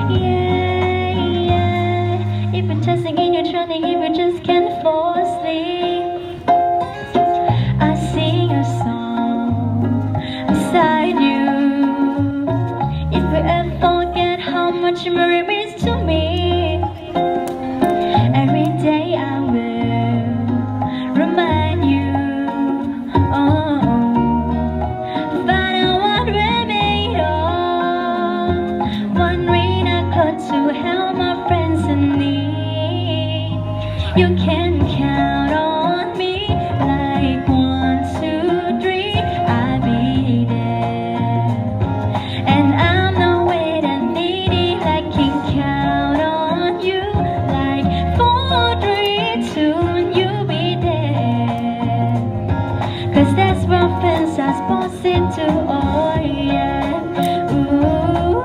Yeah, yeah. If you're just singing, you're trying, if you just can't fall asleep, I sing a song beside you. If you ever forget how much memory means to me, every day I will remind you. Oh, find out what we're made of, wondering I got to help my friends in need. You can count on me, like 1, 2, 3, I'll be there. And I'm not waiting, needy, like can count on you, like 4, 3, 2, and you'll be there. Cause that's what friends are supposed to do, oh yeah. Ooh,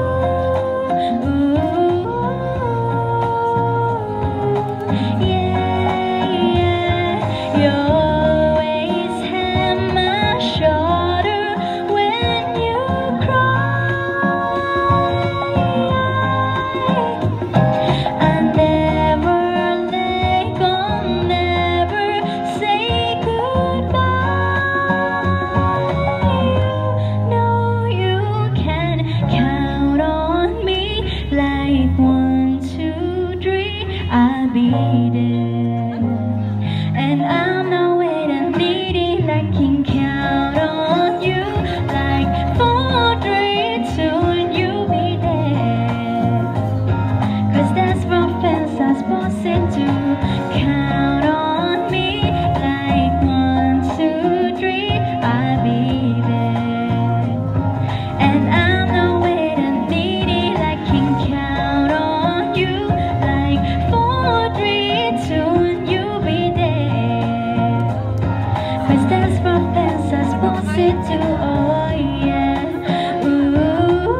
ooh, yeah, yeah. You always have my shoulder when you cry. I never let go, never say goodbye. You know you can count on me, like 1, 2, 3, I'll be there. And I'm not waiting, needing, I can count on you, like 4, 3, 2, and you'll be there. Cause that's what friends are supposed to do. Count on me, like 1, 2, 3, I'll be there. And I'm not waiting, needy, I can count on you, like 4, 3, 2, and you'll be there. Cause that's what friends are supposed to do, oh yeah. Ooh,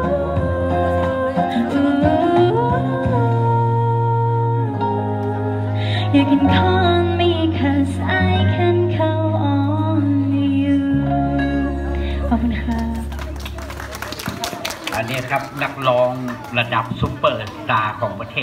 ooh. You can call on me, cause I can call on you. ขอบคุณค่ะอันนี้ครับนักร้องระดับซุปเปอร์สตาร์ของประเทศ